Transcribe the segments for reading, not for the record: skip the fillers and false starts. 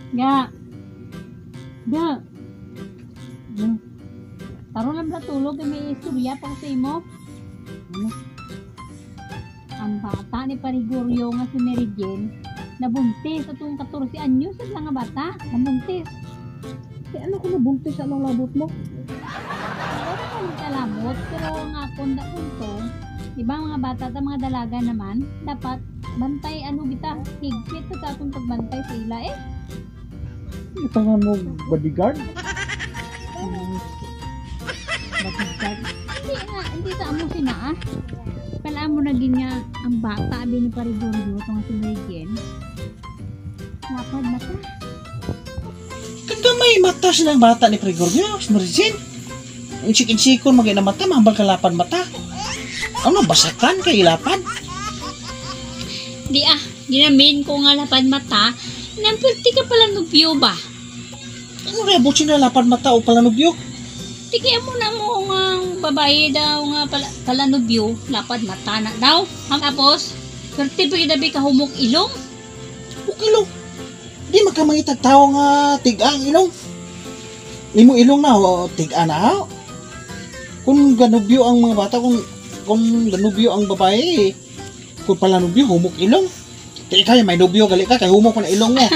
Ya. Da. Taro lang ba tulog may istorya pang sa imo? Ano? Ang bata ni Parigoryo nga si Mary Jane nabuntis atong 14 anyos sa nga bata, nabuntis. Ano ko nabuntis? Anong labot mo? Wala ka nagkalabot, pero nga kunda punto, diba mga bata at mga dalaga naman, dapat bantay kita, higpit sa atong pagbantay sa ila eh. Ito nga mo bodyguard? Bodyguard. Hindi sa amo sina ah. Pala mo naging nga ang bata abi ni Parigoryo itong si Mary Jane. Lapad mata. Kanda may mata silang bata ni Parigoryo, si Mary Jane. Ang chikin-chikon magay na mata, mahambal kalapad mata. Ano, basakan kay lapad? Di ginamin ko nga lapad mata, nampulti ka pala nubyo ba? Ano rebot siya lapad mata o palanubyo? Tigyan mo na mo nga babae daw nga palanubyo, lapad mata na daw. Tapos, perti pa gidabi ka humok ilong. Okay lang. Di magkamangitag tao nga tigang ilong. Imo ilong na o tiga na ha? Kung ganubyo ang mga bata, kung ganubyo ang babae, kung palanubyo, humok ilong. Di kaya may nubyo, gali ka, kaya humok ko na ilong mo.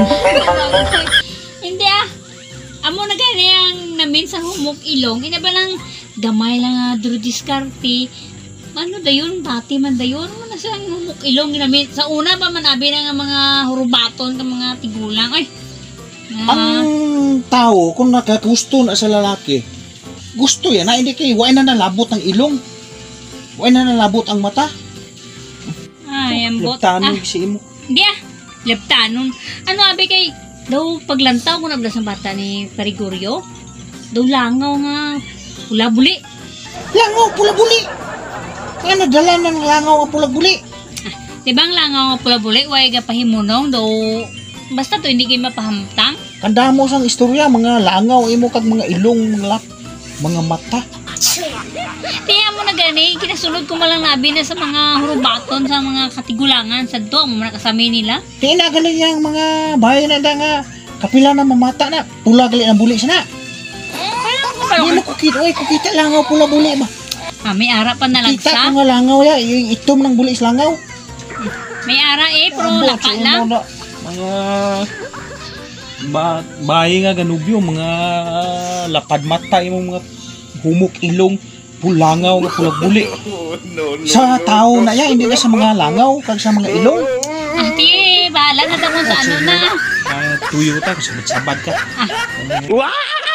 Hindi amo na gani ang namin sa humok ilong. Ina ba lang gamay lang nga duro diskarte. Ano dayon, bati man dayon. Ano na siya humok ilong ginamit. Sa una pa man abi na nga mga hurubaton ng mga tigulang. Ay, Ang tao, kung nakagusto na sa lalaki, gusto yan na, hindi kay wala na nalabot ang ilong. Wala na nalabot ang mata. ay, ambot. Lagtanon si imo. Hindi labtanon. Ano abi kay daw paglantaw ko na blas ng bata ni Parigoryo. Daw langaw nga pula buli. Langaw, pula buli. Kaya nadala ng langaw ang pula buli. Diba ang langaw nga pula buli, way ga pahimunong daw basta to hindi kayo mapahamtang. Kanda mo sang istorya, mga langaw, imo kag mga ilong, mga mata. Tiya mo na gani, kinasunod ko malang nabi na sa mga hurubaton, sa mga katigulangan, sa dom, nakasami nila. Di na gali yung mga bayan na nga, kapila na mamata na, pula gali ang buli sana. Di mo kukita, kukita langaw, pula buli ba? May ara pa na lang Kita sa. ko nga langaw ya, yung itom ng buli is langaw. May ara pero Ambot, lapa sa lang. imo na, mga bayi nga ganubyo, mga lapad mata, yung mga humok ilong, pulangaw nga pulag buli. Sa tao na yan, hindi na sa mga langaw, kag sa mga ilong. Bahala na daw kung sa ano na. Tuyo ta, sabad ka. Wow!